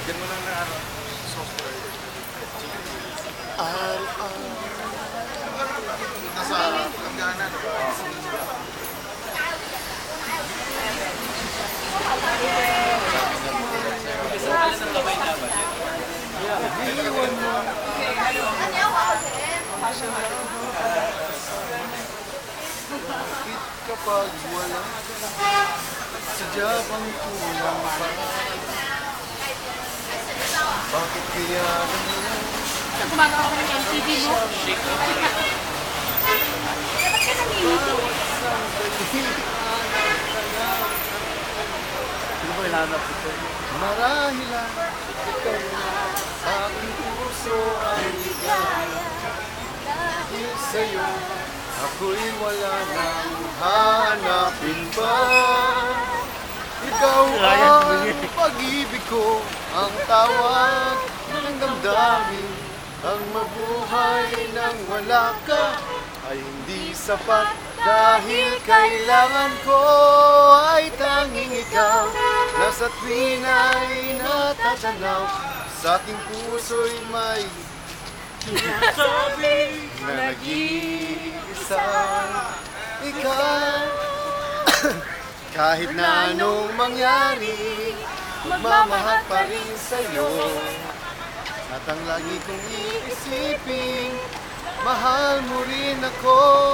Lagyan mo lang na software. Nasa hangganan. Bakit kapag wala sadya bang kulang pa? Bakit kaya ganyan? Gumagawa ko ng MTV mo. Dapat ka namimito. Sino ba hinanap ito? Marahilan ikaw na sa aking puso ay ligaya. Dahil sa'yo ako'y wala nang hanapin pa. Ikaw ang pag-ibig ko, ang tawag ng damdamin. Ang mabuhay nang wala ka ay hindi sapat. Dahil kailangan ko ay tanging ikaw. Nasa't wina'y natatanaw, sa aking puso'y may sinasabi na nag-iisa ikaw. Kahit na anong mangyari, magmamahal pa rin sa'yo. At ang lagi kong iisipin, mahal mo rin ako.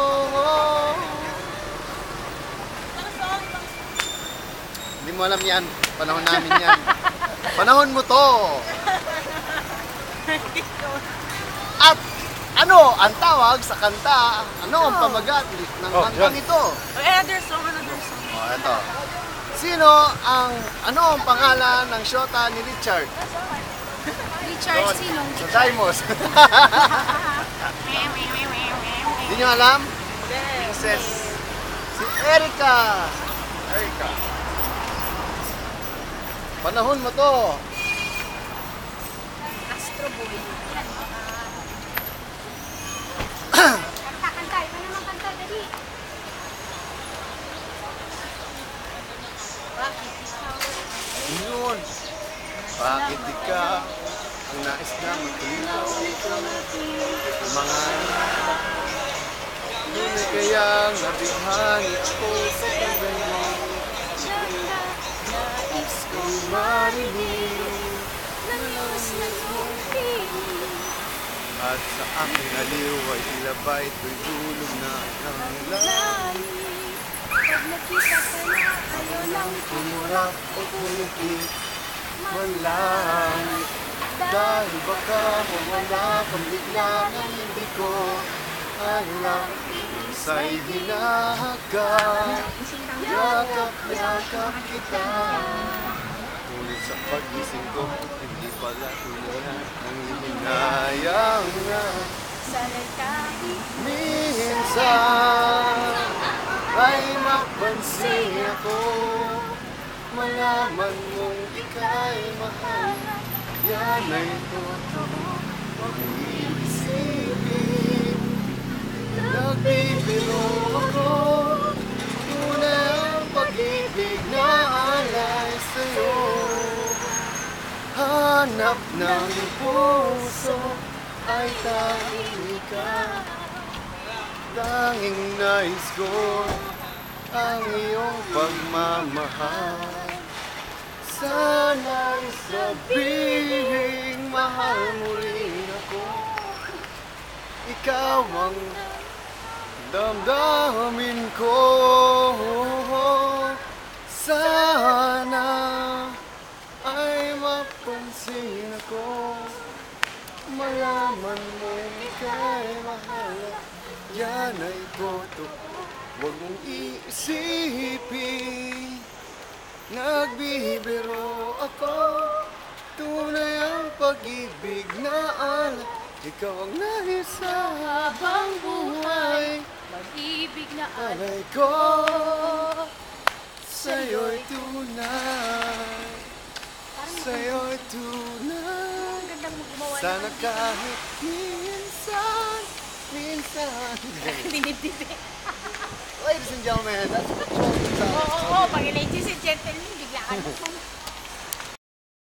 Hindi mo alam yan. Panahon namin yan. Panahon mo to. At ano ang tawag sa kanta? Ano ang pamagat ng kantang ito? Another song. Oh, ito. Sino ang, ano ang pangalan ng shota ni Richard? Richard Sinong. Sa Dimos. Hindi nyo alam? Princess. Si Erica. Erica. Panahon mo to. Astro Boy. Kanta. Ikaw naman kanta, dali. Bakit ikaw? Yun. Bakit ikaw ang nais na matulog? Mga tunay kayang nabighani ako sa pagganyan. Nais kong marinig at sa aking aliw ay ilabay ito'y hulog na ng langit. Pag nakita ka na, ayaw lang Tumurap o pumikit man lang, dahil baka mawala kang bigla na hindi ko alam. Sa'y hinahagap, yakap-yakap kita. Ngunit sa pagising ko, hindi pala tulad ng hinayang na. sana'y kahit Minsan ay mapansin ako, malaman mong ika'y mahal. Yan ay totoo, huwag mong iisipin. Nagbibiro ako, tunay ang pag-ibig na alay sa'yo. Hanap ng puso ay tanging ikaw. Tanging nais ko ang iyong pagmamahal. Sana'y sabihing mahal mo rin ako. Ikaw ang damdamin ko. Sana ay mapansin ako, malaman mo ika'y mahal. Yan ay totoo, huwag mong iisipin. Nagbibiro ako, tunay ang pag-ibig na alay. Ikaw ang nais sa habang buhay, pag-ibig na alay ko sa'yo'y tunay. Sa'yo'y tunay. Gandang mo gumawa Sana kahit minsan. Dinibdibi. Ladies and gentlemen, that's what we're talking about. Oo, pag ladies and gentlemen, bigla ka na